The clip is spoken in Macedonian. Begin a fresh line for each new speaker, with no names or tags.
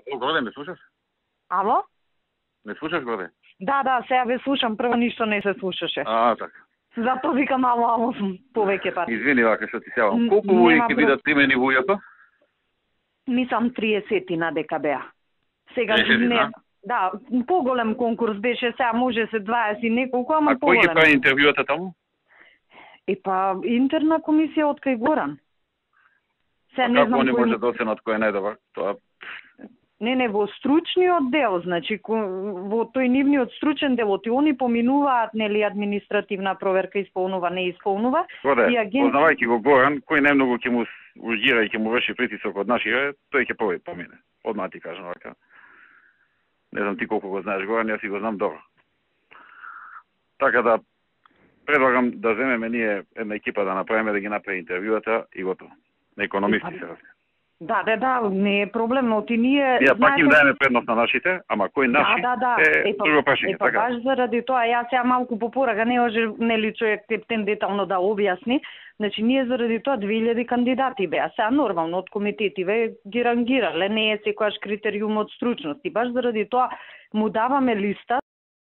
Горе, ме слушаш?
Ало?
Ме слушаш, Горе?
Да, сега ве слушам, прво ништо не се слушаше.
Така.
Затоа викам ало повеќе пат.
Извини, вака што ти сявам. Колку
Нема
луѓе ќе
проблем.
бидат примени во УЈП?
Мислам 30 на ДКБ. Сега
30,
не.
да?
Да, поголем конкурс беше, сега може се 20 и неколку, ама
А кој ги
поголем.
прави интервјуата таму?
Интерна комисија од кај Горан. Сега не
Како
знам
они
кој...
може да оценат кој е најдобар? Тоа
Не, во стручниот дел, значи во тој нивниот стручен дел, они поминуваат нели административна проверка исполнува, не исполнува.
Горе,
И
познавајќи го Горан, кој најмногу ќе му ургира и ќе му врши притисок од нашите, тој ќе помине. Одма ти кажам вака. Не знам ти колку го знаеш Горан, јас си го знам добро. Така да предлагам да земеме ние една екипа да направиме да ги направи интервјуата и готово. На економисти се разказва.
Да, не е проблем, но ти ние
Пак им даеме предност на нашите, ама кој наши е друго прашање, така?
Баш заради тоа, јас сега малку по порага не може нели човек тептен детално да објасни. Значи ние заради тоа 2000 кандидати беа, сега нормално од комитетиве ги рангирале, не е секојаш критериум од стручност. И баш заради тоа му даваме листа